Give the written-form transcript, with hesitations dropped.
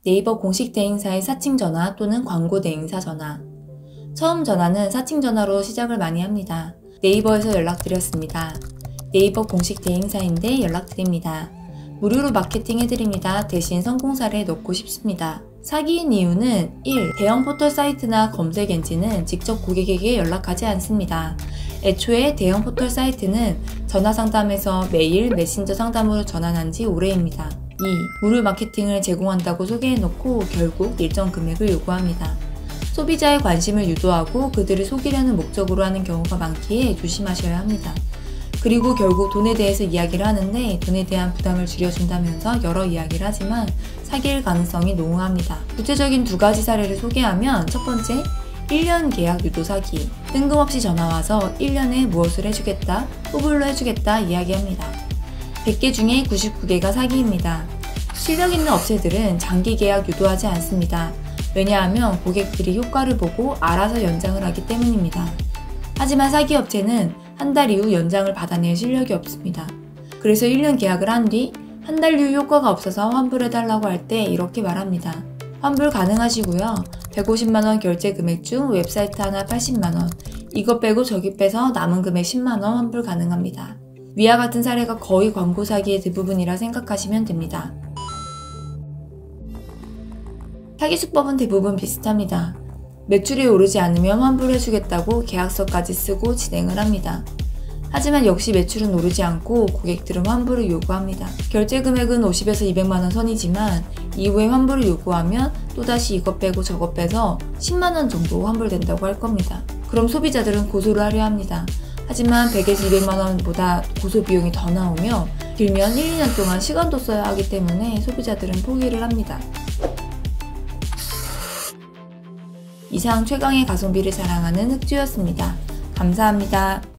네이버 공식 대행사의 사칭 전화 또는 광고 대행사 전화. 처음 전화는 사칭 전화로 시작을 많이 합니다. 네이버에서 연락드렸습니다. 네이버 공식 대행사인데 연락드립니다. 무료로 마케팅 해드립니다. 대신 성공사례 넣고 싶습니다. 사기인 이유는 1. 대형 포털 사이트나 검색 엔진은 직접 고객에게 연락하지 않습니다. 애초에 대형 포털 사이트는 전화 상담에서 메일, 메신저 상담으로 전환한 지 오래입니다. 2. 무료 마케팅을 제공한다고 소개해놓고 결국 일정 금액을 요구합니다. 소비자의 관심을 유도하고 그들을 속이려는 목적으로 하는 경우가 많기에 조심하셔야 합니다. 그리고 결국 돈에 대해서 이야기를 하는데 돈에 대한 부담을 줄여준다면서 여러 이야기를 하지만 사기일 가능성이 농후합니다. 구체적인 두 가지 사례를 소개하면 첫 번째, 1년 계약 유도 사기. 뜬금없이 전화와서 1년에 무엇을 해주겠다, 호불로 해주겠다 이야기합니다. 100개 중에 99개가 사기입니다. 실력 있는 업체들은 장기 계약 유도하지 않습니다. 왜냐하면 고객들이 효과를 보고 알아서 연장을 하기 때문입니다. 하지만 사기 업체는 한 달 이후 연장을 받아낼 실력이 없습니다. 그래서 1년 계약을 한 뒤 한 달 이후 효과가 없어서 환불해달라고 할 때 이렇게 말합니다. 환불 가능하시고요. 150만원 결제 금액 중 웹사이트 하나 80만원, 이것 빼고 저기 빼서 남은 금액 10만원 환불 가능합니다. 위와 같은 사례가 거의 광고 사기의 대부분이라 생각하시면 됩니다. 사기 수법은 대부분 비슷합니다. 매출이 오르지 않으면 환불해주겠다고 계약서까지 쓰고 진행을 합니다. 하지만 역시 매출은 오르지 않고 고객들은 환불을 요구합니다. 결제 금액은 50에서 200만원 선이지만 이후에 환불을 요구하면 또다시 이것 빼고 저것 빼서 10만원 정도 환불된다고 할 겁니다. 그럼 소비자들은 고소를 하려 합니다. 하지만 100에서 200만원보다 고소 비용이 더 나오며 길면 1, 2년 동안 시간도 써야 하기 때문에 소비자들은 포기를 합니다. 이상 최강의 가성비를 자랑하는 흑주였습니다. 감사합니다.